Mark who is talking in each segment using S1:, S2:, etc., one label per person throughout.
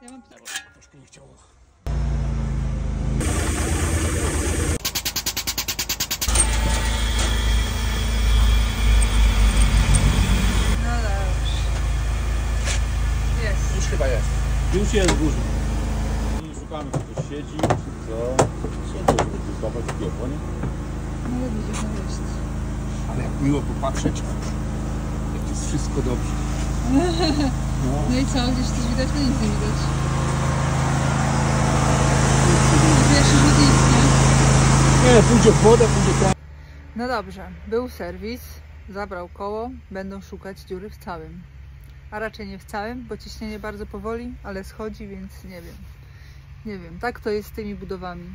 S1: Ja mam pytanie.
S2: Troszkę nie chciało.
S1: No dobrze. Jest.
S2: Już chyba jest.
S3: Już jest burza. Nie szukamy, kto siedzi, czy co. Siedzę, żeby wyzwać piekło, nie?
S1: No widzisz, no jest.
S2: Ale jak miło popatrzeć, jak jest wszystko dobrze.
S1: No i co? Gdzieś coś widać? No nic nie widać. Pierwszy rzut nic, nie?
S2: Nie, pójdzie w wodę, pójdzie tam.
S1: No dobrze, był serwis, zabrał koło, będą szukać dziury w całym. A raczej nie w całym, bo ciśnienie bardzo powoli, ale schodzi, więc nie wiem. Nie wiem, tak to jest z tymi budowami.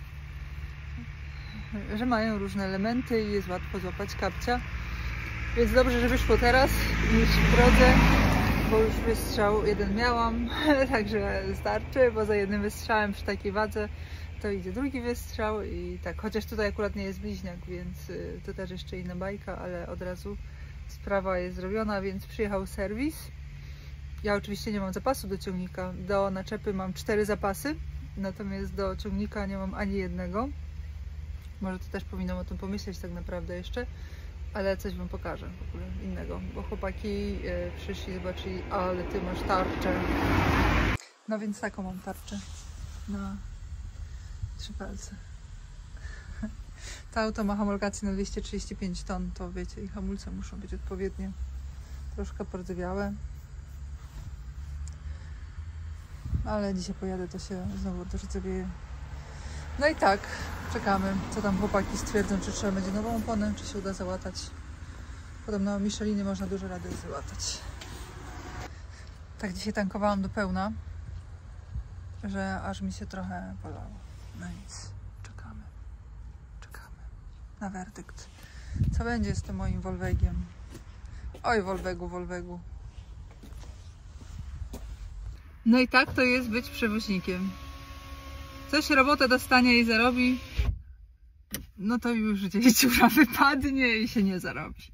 S1: Że mają różne elementy i jest łatwo złapać kapcia. Więc dobrze, że wyszło teraz niż w drodze, bo już wystrzał jeden miałam, także starczy, bo za jednym wystrzałem przy takiej wadze to idzie drugi wystrzał i tak, chociaż tutaj akurat nie jest bliźniak, więc to też jeszcze inna bajka, ale od razu sprawa jest zrobiona, więc przyjechał serwis. Ja oczywiście nie mam zapasu do ciągnika, do naczepy mam 4 zapasy, natomiast do ciągnika nie mam ani jednego. Może to też powinnam o tym pomyśleć tak naprawdę jeszcze, ale coś wam pokażę w ogóle innego, bo chłopaki przyszli, zobaczyli, ale ty masz tarczę. No więc taką mam tarczę na 3 palce. To auto ma homologację na 235 ton, to wiecie, i hamulce muszą być odpowiednie. Troszkę pordzewiałe. Ale dzisiaj pojadę, to się znowu dordzewieje. No i tak, czekamy, co tam chłopaki stwierdzą, czy trzeba będzie nową oponę, czy się uda załatać. Podobno Micheliny można dużo rady załatać. Tak dzisiaj tankowałam do pełna, że aż mi się trochę polało. No nic, czekamy na werdykt. Co będzie z tym moim Volvegiem? Oj, Volvegu. No i tak to jest być przewoźnikiem. Coś robotę dostanie i zarobi, no to już gdzieś dziura wypadnie i się nie zarobi.